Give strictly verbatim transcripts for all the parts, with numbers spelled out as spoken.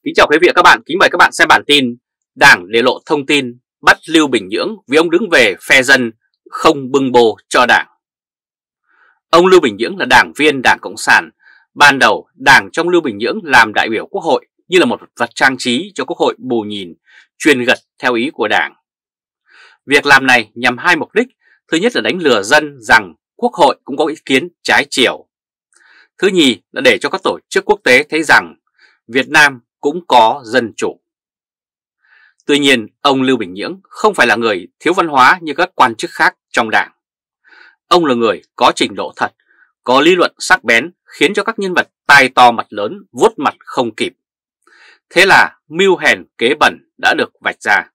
Kính chào quý vị và các bạn, kính mời các bạn xem bản tin Đảng để lộ thông tin bắt Lưu Bình Nhưỡng vì ông đứng về phe dân, không bưng bô cho Đảng. Ông Lưu Bình Nhưỡng là đảng viên Đảng Cộng sản. Ban đầu, Đảng trong Lưu Bình Nhưỡng làm đại biểu Quốc hội như là một vật trang trí cho Quốc hội bù nhìn, truyền gật theo ý của Đảng. Việc làm này nhằm hai mục đích. Thứ nhất là đánh lừa dân rằng Quốc hội cũng có ý kiến trái chiều. Thứ nhì là để cho các tổ chức quốc tế thấy rằng Việt Nam cũng có dân chủ. Tuy nhiên, ông Lưu Bình Nhưỡng không phải là người thiếu văn hóa như các quan chức khác trong Đảng. Ông là người có trình độ thật, có lý luận sắc bén khiến cho các nhân vật tai to mặt lớn vuốt mặt không kịp. Thế là mưu hèn kế bẩn đã được vạch ra.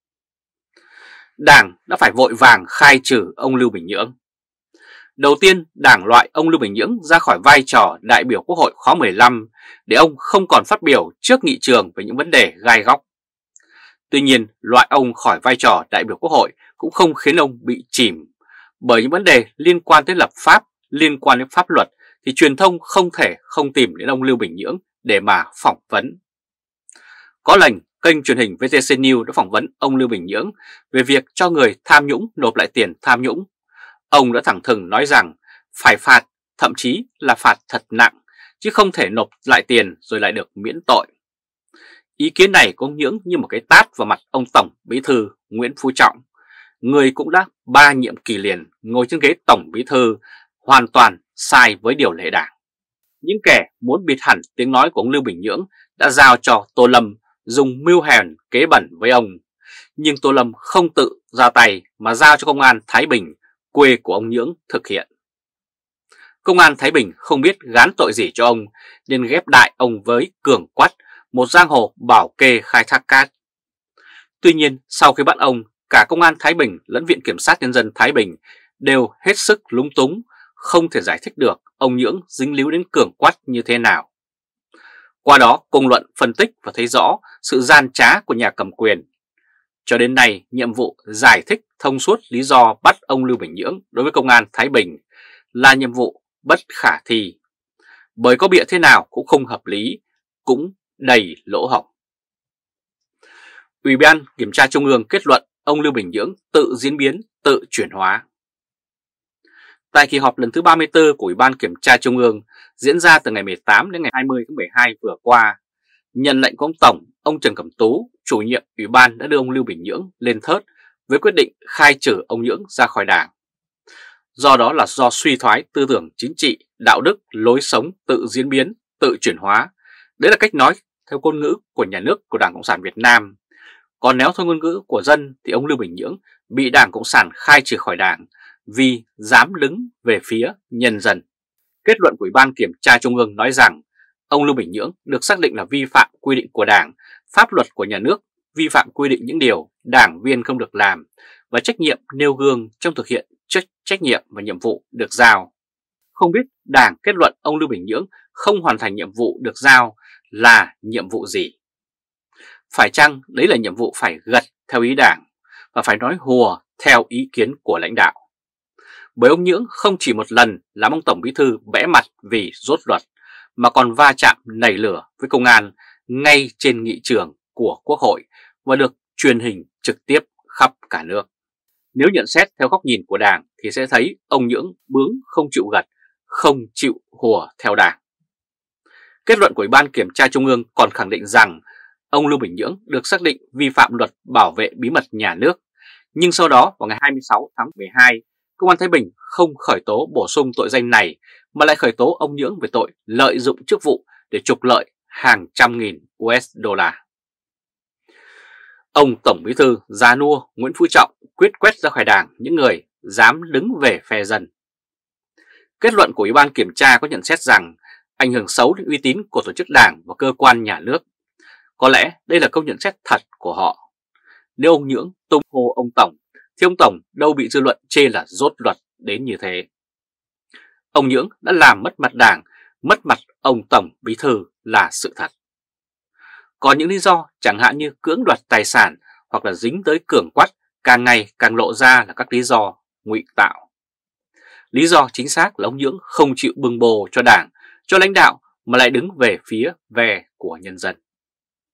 Đảng đã phải vội vàng khai trừ ông Lưu Bình Nhưỡng. Đầu tiên, Đảng loại ông Lưu Bình Nhưỡng ra khỏi vai trò đại biểu Quốc hội khóa mười lăm để ông không còn phát biểu trước nghị trường về những vấn đề gai góc. Tuy nhiên, loại ông khỏi vai trò đại biểu Quốc hội cũng không khiến ông bị chìm, bởi những vấn đề liên quan tới lập pháp, liên quan đến pháp luật thì truyền thông không thể không tìm đến ông Lưu Bình Nhưỡng để mà phỏng vấn. Có lần, kênh truyền hình vê tê xê News đã phỏng vấn ông Lưu Bình Nhưỡng về việc cho người tham nhũng nộp lại tiền tham nhũng. Ông đã thẳng thừng nói rằng phải phạt, thậm chí là phạt thật nặng, chứ không thể nộp lại tiền rồi lại được miễn tội. Ý kiến này của ông Nhưỡng như một cái tát vào mặt ông Tổng Bí thư Nguyễn Phú Trọng, người cũng đã ba nhiệm kỳ liền ngồi trên ghế Tổng Bí thư, hoàn toàn sai với điều lệ Đảng. Những kẻ muốn bịt hẳn tiếng nói của ông Lưu Bình Nhưỡng đã giao cho Tô Lâm dùng mưu hèn kế bẩn với ông, nhưng Tô Lâm không tự ra tay mà giao cho Công an Thái Bình, quê của ông Nhưỡng, thực hiện. Công an Thái Bình không biết gán tội gì cho ông nên ghép đại ông với Cường Quắt, một giang hồ bảo kê khai thác cát. Tuy nhiên, sau khi bắt ông, cả Công an Thái Bình lẫn Viện Kiểm sát Nhân dân Thái Bình đều hết sức lúng túng, không thể giải thích được ông Nhưỡng dính líu đến Cường Quắt như thế nào. Qua đó, công luận phân tích và thấy rõ sự gian trá của nhà cầm quyền. Cho đến nay, nhiệm vụ giải thích thông suốt lý do bắt ông Lưu Bình Nhưỡng đối với Công an Thái Bình là nhiệm vụ bất khả thi, bởi có bịa thế nào cũng không hợp lý, cũng đầy lỗ hổng. Ủy ban Kiểm tra Trung ương kết luận ông Lưu Bình Nhưỡng tự diễn biến, tự chuyển hóa. Tại kỳ họp lần thứ ba mươi tư của Ủy ban Kiểm tra Trung ương diễn ra từ ngày mười tám đến ngày hai mươi tháng mười hai vừa qua, nhận lệnh của ông Tổng, ông Trần Cẩm Tú, chủ nhiệm Ủy ban đã đưa ông Lưu Bình Nhưỡng lên thớt với quyết định khai trừ ông Nhưỡng ra khỏi Đảng. Do đó là do suy thoái tư tưởng chính trị, đạo đức, lối sống tự diễn biến, tự chuyển hóa. Đấy là cách nói theo ngôn ngữ của nhà nước của Đảng Cộng sản Việt Nam. Còn nếu theo ngôn ngữ của dân thì ông Lưu Bình Nhưỡng bị Đảng Cộng sản khai trừ khỏi Đảng vì dám đứng về phía nhân dân. Kết luận của Ủy ban Kiểm tra Trung ương nói rằng ông Lưu Bình Nhưỡng được xác định là vi phạm quy định của Đảng, pháp luật của nhà nước, vi phạm quy định những điều đảng viên không được làm và trách nhiệm nêu gương trong thực hiện trách, trách nhiệm và nhiệm vụ được giao. Không biết Đảng kết luận ông Lưu Bình Nhưỡng không hoàn thành nhiệm vụ được giao là nhiệm vụ gì? Phải chăng đấy là nhiệm vụ phải gật theo ý Đảng và phải nói hùa theo ý kiến của lãnh đạo? Bởi ông Nhưỡng không chỉ một lần làm ông Tổng Bí thư bẽ mặt vì rốt luật, mà còn va chạm nảy lửa với công an ngay trên nghị trường của Quốc hội và được truyền hình trực tiếp khắp cả nước. Nếu nhận xét theo góc nhìn của Đảng thì sẽ thấy ông Nhưỡng bướng không chịu gật, không chịu hùa theo Đảng. Kết luận của Ủy ban Kiểm tra Trung ương còn khẳng định rằng ông Lưu Bình Nhưỡng được xác định vi phạm luật bảo vệ bí mật nhà nước, nhưng sau đó vào ngày hai mươi sáu tháng mười hai, Công an Thái Bình không khởi tố bổ sung tội danh này mà lại khởi tố ông Nhưỡng về tội lợi dụng chức vụ để trục lợi hàng trăm nghìn đô la. Ông Tổng Bí thư già nua Nguyễn Phú Trọng quyết quét ra khỏi Đảng những người dám đứng về phe dân. Kết luận của Ủy ban Kiểm tra có nhận xét rằng ảnh hưởng xấu đến uy tín của tổ chức Đảng và cơ quan nhà nước. Có lẽ đây là câu nhận xét thật của họ. Nếu ông Nhưỡng tung hô ông Tổng thì ông Tổng đâu bị dư luận chê là rốt luật đến như thế. Ông Nhưỡng đã làm mất mặt Đảng, mất mặt ông Tổng Bí thư là sự thật. Còn những lý do chẳng hạn như cưỡng đoạt tài sản hoặc là dính tới Cường Quắt càng ngày càng lộ ra là các lý do ngụy tạo. Lý do chính xác là ông Nhưỡng không chịu bưng bồ cho Đảng, cho lãnh đạo mà lại đứng về phía ve của nhân dân.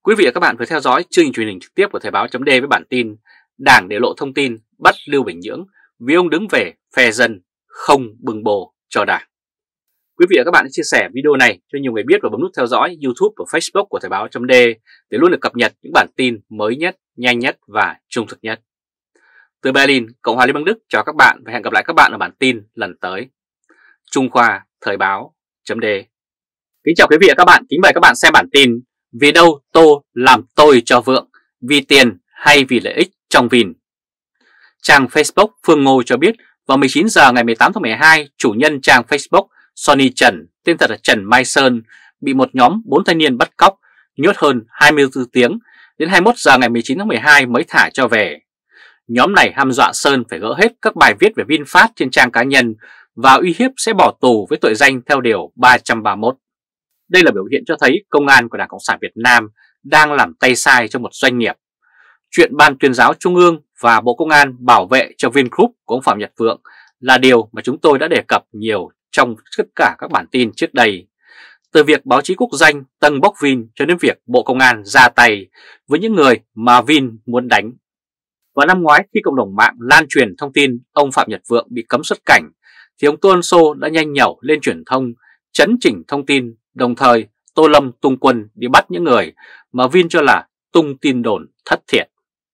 Quý vị và các bạn vừa theo dõi chương trình truyền hình trực tiếp của Thời báo chấm D với bản tin Đảng để lộ thông tin bắt Lưu Bình Nhưỡng vì ông đứng về phe dân không bưng bồ cho Đảng. Quý vị và các bạn hãy chia sẻ video này cho nhiều người biết và bấm nút theo dõi YouTube và Facebook của Thời báo chấm D để luôn được cập nhật những bản tin mới nhất, nhanh nhất và trung thực nhất. Từ Berlin, Cộng hòa Liên bang Đức chào các bạn và hẹn gặp lại các bạn ở bản tin lần tới. Trung Khoa Thời báo chấm D. Kính chào quý vị và các bạn, kính mời các bạn xem bản tin Vì đâu Tô làm tôi cho vượng, vì tiền hay vì lợi ích trong Vin. Trang Facebook Phương Ngô cho biết vào mười chín giờ ngày mười tám tháng mười hai, chủ nhân trang Facebook Sonny Trần, tên thật là Trần Mai Sơn, bị một nhóm bốn thanh niên bắt cóc, nhốt hơn hai mươi tư tiếng, đến hai mươi mốt giờ ngày mười chín tháng mười hai mới thả cho về. Nhóm này hăm dọa Sơn phải gỡ hết các bài viết về VinFast trên trang cá nhân và uy hiếp sẽ bỏ tù với tội danh theo điều ba trăm ba mươi mốt. Đây là biểu hiện cho thấy công an của Đảng Cộng sản Việt Nam đang làm tay sai cho một doanh nghiệp. Chuyện Ban Tuyên giáo Trung ương và Bộ Công an bảo vệ cho Vingroup của ông Phạm Nhật Vượng là điều mà chúng tôi đã đề cập nhiều trong tất cả các bản tin trước đây. Từ việc báo chí quốc doanh tâng bốc Vin cho đến việc Bộ Công an ra tay với những người mà Vin muốn đánh. Vào năm ngoái, khi cộng đồng mạng lan truyền thông tin ông Phạm Nhật Vượng bị cấm xuất cảnh, thì ông Tô Ân Sô đã nhanh nhẩu lên truyền thông, chấn chỉnh thông tin, đồng thời Tô Lâm tung quân đi bắt những người mà Vin cho là tung tin đồn thất thiệt.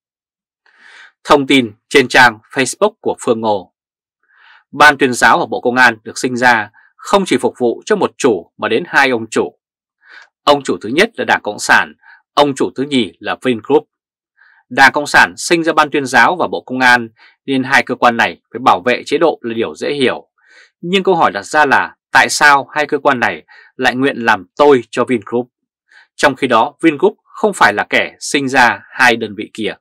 Thông tin trên trang Facebook của Phương Ngô. Ban Tuyên giáo ở Bộ Công an được sinh ra không chỉ phục vụ cho một chủ mà đến hai ông chủ. Ông chủ thứ nhất là Đảng Cộng sản, ông chủ thứ nhì là Vingroup. Đảng Cộng sản sinh ra Ban Tuyên giáo và Bộ Công an nên hai cơ quan này phải bảo vệ chế độ là điều dễ hiểu. Nhưng câu hỏi đặt ra là tại sao hai cơ quan này lại nguyện làm tôi cho Vingroup, trong khi đó Vingroup không phải là kẻ sinh ra hai đơn vị kia.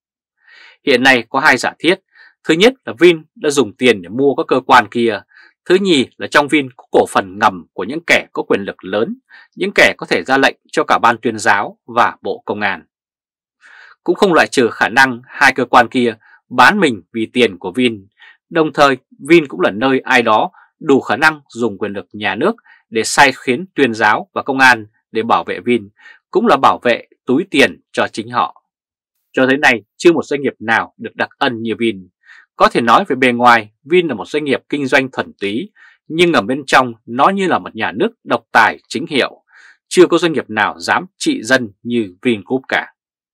Hiện nay có hai giả thiết. Thứ nhất là Vin đã dùng tiền để mua các cơ quan kia. Thứ nhì là trong Vin có cổ phần ngầm của những kẻ có quyền lực lớn, những kẻ có thể ra lệnh cho cả Ban Tuyên giáo và Bộ Công an. Cũng không loại trừ khả năng hai cơ quan kia bán mình vì tiền của Vin. Đồng thời Vin cũng là nơi ai đó đủ khả năng dùng quyền lực nhà nước để sai khiến Tuyên giáo và Công an để bảo vệ Vin, cũng là bảo vệ túi tiền cho chính họ. Cho tới nay chưa một doanh nghiệp nào được đặc ân như Vin. Có thể nói về bề ngoài Vin là một doanh nghiệp kinh doanh thuần túy, nhưng ở bên trong nó như là một nhà nước độc tài chính hiệu. Chưa có doanh nghiệp nào dám trị dân như Vingroup cả.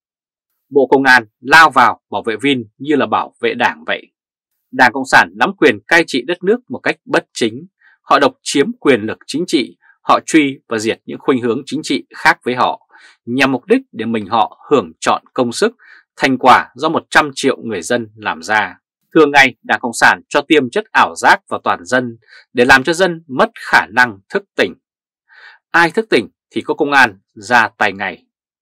Bộ Công an lao vào bảo vệ Vin như là bảo vệ Đảng vậy. Đảng Cộng sản nắm quyền cai trị đất nước một cách bất chính. Họ độc chiếm quyền lực chính trị, họ truy và diệt những khuynh hướng chính trị khác với họ, nhằm mục đích để mình họ hưởng trọn công sức, thành quả do một trăm triệu người dân làm ra. Thường ngày, Đảng Cộng sản cho tiêm chất ảo giác vào toàn dân để làm cho dân mất khả năng thức tỉnh. Ai thức tỉnh thì có công an ra tay ngay.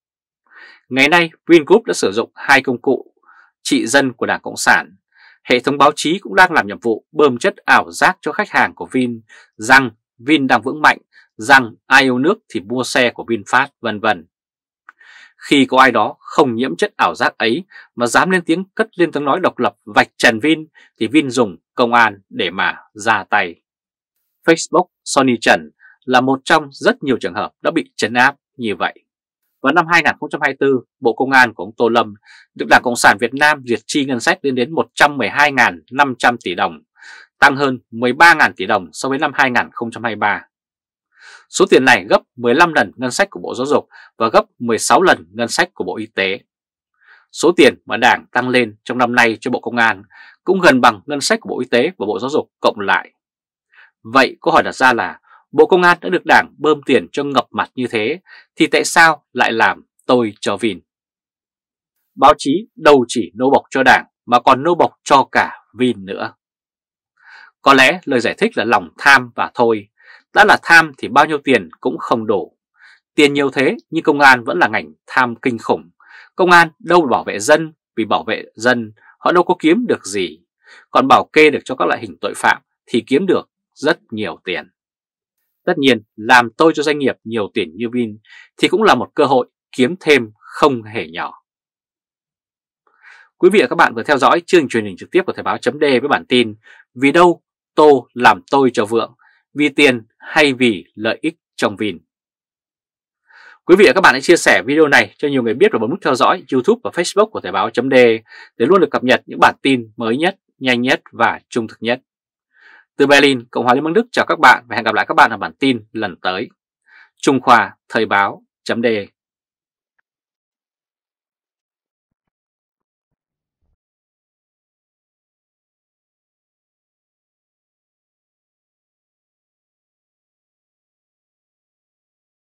Ngày nay, Vingroup đã sử dụng hai công cụ trị dân của Đảng Cộng sản. Hệ thống báo chí cũng đang làm nhiệm vụ bơm chất ảo giác cho khách hàng của Vin rằng Vin đang vững mạnh, rằng ai yêu nước thì mua xe của VinFast, vân vân. Khi có ai đó không nhiễm chất ảo giác ấy mà dám lên tiếng cất lên tiếng nói độc lập vạch trần Vin thì Vin dùng công an để mà ra tay. Facebook Sonny Trần là một trong rất nhiều trường hợp đã bị trấn áp như vậy. Vào năm hai nghìn không trăm hai mươi tư, Bộ Công an của ông Tô Lâm được Đảng Cộng sản Việt Nam duyệt chi ngân sách lên đến một trăm mười hai nghìn năm trăm tỷ đồng, tăng hơn mười ba nghìn tỷ đồng so với năm hai nghìn không trăm hai mươi ba. Số tiền này gấp mười lăm lần ngân sách của Bộ Giáo dục và gấp mười sáu lần ngân sách của Bộ Y tế. Số tiền mà Đảng tăng lên trong năm nay cho Bộ Công an cũng gần bằng ngân sách của Bộ Y tế và Bộ Giáo dục cộng lại. Vậy câu hỏi đặt ra là Bộ Công an đã được Đảng bơm tiền cho ngập mặt như thế thì tại sao lại làm tôi cho Vin? Báo chí đâu chỉ nô bộc cho Đảng mà còn nô bộc cho cả Vin nữa. Có lẽ lời giải thích là lòng tham và thôi. Đã là tham thì bao nhiêu tiền cũng không đủ. Tiền nhiều thế nhưng công an vẫn là ngành tham kinh khủng. Công an đâu bảo vệ dân, vì bảo vệ dân họ đâu có kiếm được gì. Còn bảo kê được cho các loại hình tội phạm thì kiếm được rất nhiều tiền. Tất nhiên làm tôi cho doanh nghiệp nhiều tiền như Vin thì cũng là một cơ hội kiếm thêm không hề nhỏ. Quý vị và các bạn vừa theo dõi chương trình truyền hình trực tiếp của Thời báo chấm D với bản tin Vì đâu Tô làm tôi cho vượng, vì tiền hay vì lợi ích trong Vin. Quý vị và các bạn hãy chia sẻ video này cho nhiều người biết và bấm nút theo dõi YouTube và Facebook của Thời báo.de để luôn được cập nhật những bản tin mới nhất, nhanh nhất và trung thực nhất. Từ Berlin, Cộng hòa Liên bang Đức chào các bạn và hẹn gặp lại các bạn ở bản tin lần tới. Trung Khoa Thời báo.de